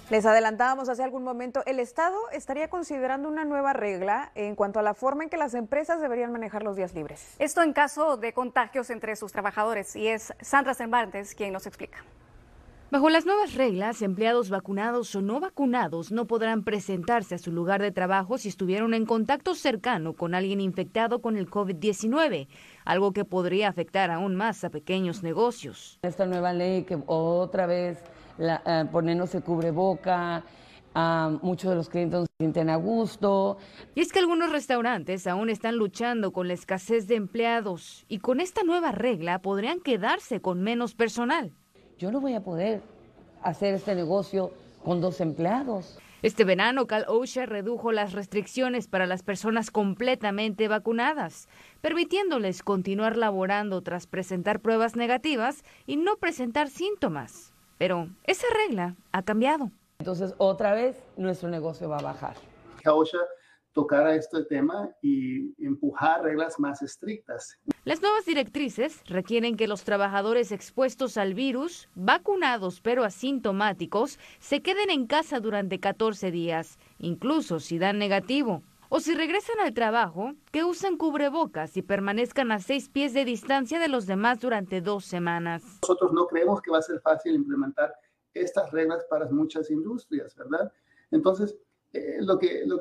Les adelantábamos hace algún momento, el Estado estaría considerando una nueva regla en cuanto a la forma en que las empresas deberían manejar los días libres. Esto en caso de contagios entre sus trabajadores, y es Sandra Cervantes quien nos explica. Bajo las nuevas reglas, empleados vacunados o no vacunados no podrán presentarse a su lugar de trabajo si estuvieron en contacto cercano con alguien infectado con el COVID-19, algo que podría afectar aún más a pequeños negocios. Esta nueva ley que otra vez ponernos el cubreboca, muchos de los clientes no se sienten a gusto. Y es que algunos restaurantes aún están luchando con la escasez de empleados y con esta nueva regla podrían quedarse con menos personal. Yo no voy a poder hacer este negocio con 2 empleados. Este verano, Cal OSHA redujo las restricciones para las personas completamente vacunadas, permitiéndoles continuar laborando tras presentar pruebas negativas y no presentar síntomas. Pero esa regla ha cambiado. Entonces, otra vez, nuestro negocio va a bajar. OSHA tocara este tema y empujar reglas más estrictas. Las nuevas directrices requieren que los trabajadores expuestos al virus, vacunados pero asintomáticos, se queden en casa durante 14 días, incluso si dan negativo. O si regresan al trabajo, que usen cubrebocas y permanezcan a 6 pies de distancia de los demás durante 2 semanas. Nosotros no creemos que va a ser fácil implementar estas reglas para muchas industrias, ¿verdad? Entonces, lo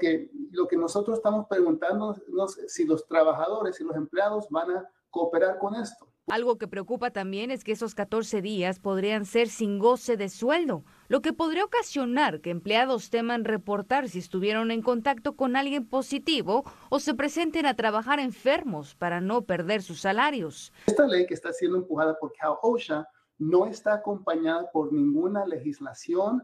que nosotros estamos preguntándonos es si los trabajadores y los empleados van a cooperar con esto. Algo que preocupa también es que esos 14 días podrían ser sin goce de sueldo, lo que podría ocasionar que empleados teman reportar si estuvieron en contacto con alguien positivo o se presenten a trabajar enfermos para no perder sus salarios. Esta ley que está siendo empujada por Cal OSHA no está acompañada por ninguna legislación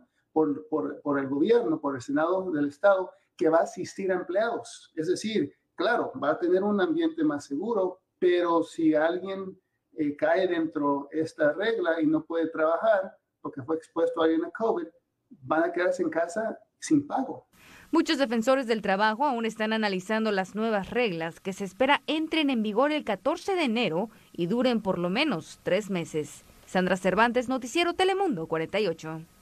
por el gobierno, por el Senado del Estado, que va a asistir a empleados. Es decir, claro, va a tener un ambiente más seguro, pero si alguien cae dentro de esta regla y no puede trabajar porque fue expuesto a alguien a COVID, van a quedarse en casa sin pago. Muchos defensores del trabajo aún están analizando las nuevas reglas que se espera entren en vigor el 14 de enero y duren por lo menos 3 meses. Sandra Cervantes, Noticiero Telemundo 48.